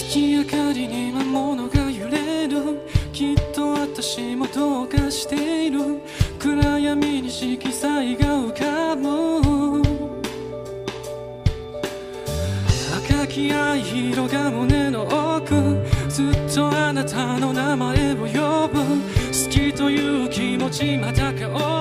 月明かりに魔物が揺れる。きっと私もどうかしている。暗闇に色彩が浮かぶ。赤き愛色が胸の奥。ずっとあなたの名前を呼ぶ。好きという気持ちまた顔